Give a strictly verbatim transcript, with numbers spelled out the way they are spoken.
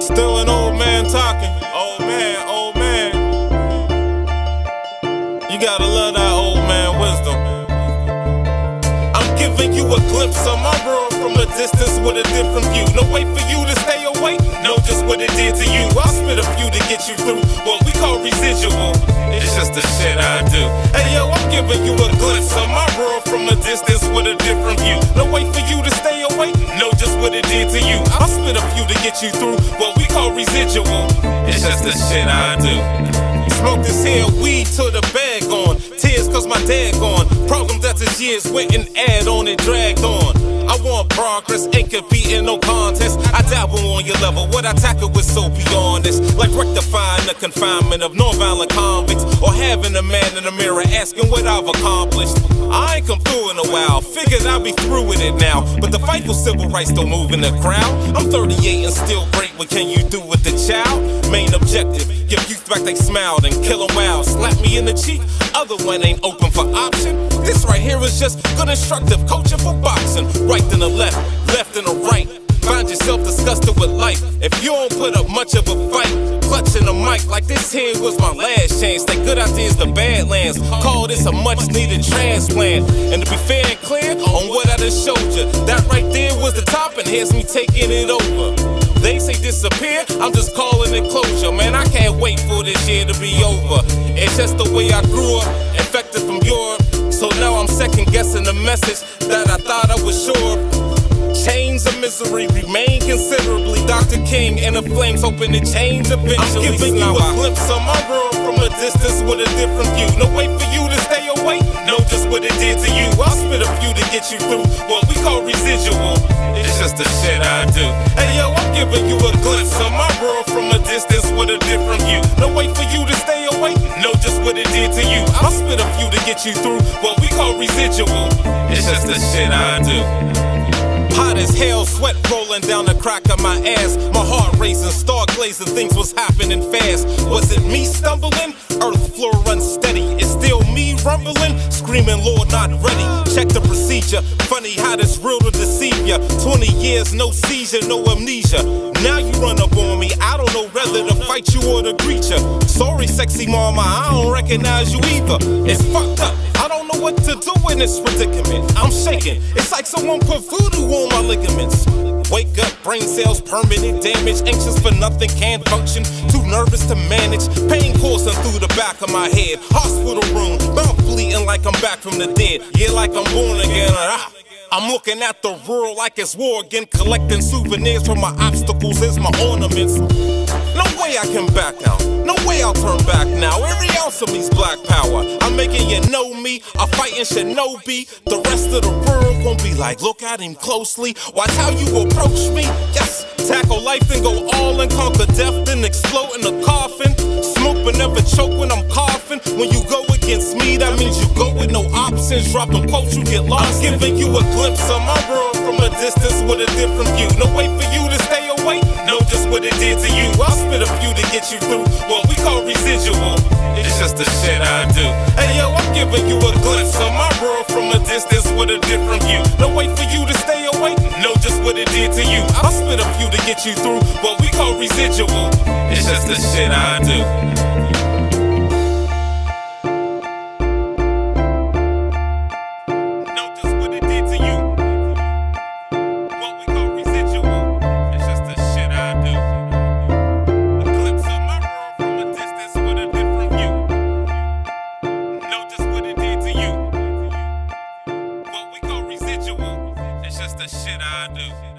Still an old man talking. Old man, old man. You gotta love that old man wisdom. I'm giving you a glimpse of my world from a distance with a different view. No way for you to stay awake, know just what it did to you. I'll spit a few to get you through what we call residual. It's just the shit I do. Hey yo, I'm giving you a glimpse of my world from a distance with a different view. No way for you to stay awake, know just what it did to you. I'll spit a few to get you through what we call residual. It's just the shit I do. Smoke this here weed till the bag gone. Tears cause my dad gone. Problems that his years went and add on and dragged on. I want progress, ain't competing, no contest. I dabble on your level, what I tackle with so beyond this. Like rectifying the confinement of non-violent convicts, or having a man in the mirror asking what I've accomplished. I ain't come through in a while, figured I'd be through with it now. But the fight for civil rights don't move in the crowd. I'm thirty-eight and still great, what can you do with the child? Main objective, give youth back they smiled and kill them wild. Slap me in the cheek, other one ain't open for option. This right here is just good instructive coaching for boxing. Right and the left, left and the right. Find yourself disgusted with life if you don't put up much of a fight. Clutching the mic like this here was my last chance. Take good ideas to badlands, call this a much needed transplant. And to be fair and clear on what I just showed you, that right there was the top and here's me taking it over. They say disappear, I'm just calling it closure. Man, I can't wait for this year to be over. It's just the way I grew up, infected from Europe. So now I'm second guessing the message that I thought I was sure. Chains of misery remain considerably. Doctor King and the flames hoping to change eventually. I'm giving you a glimpse of my world from a distance with a different view. No way for you to stay awake, know just what it did to you. I'll spit a few to get you through what we call residual. It's just the shit I do. Hey yo, I'm giving you a glimpse of my world from a distance with a different view. No way for you to stay awake, know just what it did to you. I'll spit a few to get you through what we call residual. It's just the shit I do. Hot as hell, sweat rolling down the crack of my ass. My heart racing, star glazing, things was happening fast. Was it me stumbling? Earth floor unsteady. It's still me rumbling, screaming, Lord, not ready. Check the procedure. Funny how this real to deceive ya. Twenty years, no seizure, no amnesia. Now you run up on me. I don't know whether to fight you or to greet ya. Sorry, sexy mama, I don't recognize you either. It's fucked up. I don't know what to do in this predicament. I'm shaking. It's like someone put voodoo on my ligaments. Wake up, brain cells, permanent damage. Anxious for nothing, can't function. Too nervous to manage. Pain coursing through the back of my head. Hospital room, mouth bleeding like I'm back from the dead. Yeah, like I'm born again. Ah. I'm looking at the world like it's war again. Collecting souvenirs from my obstacles as my ornaments. No way I can back out. No way I'll turn back now. Every ounce of me's black power. I'm making you know me. I'm fighting Shinobi. The rest of the world gon' be like, look at him closely. Watch how you approach me. Yes, tackle life then go all in. Conquer death then explode in the coffin. Smoke but never choke when I'm coughing. When you go against me, that means you go with no options. Dropping quotes, you get lost. I'm giving you a glimpse of my world from a distance with a different view. No way for you to stay awake, know just what it did to you. I'll spit a few to get you through what we call residual. It's just the shit I do. Hey yo, I'm giving you a glimpse of my world from a distance with a different view. No way for you to stay awake, know just what it did to you. I'll spit a few to get you through what we call residual. It's just the shit I do. It's just the shit I do.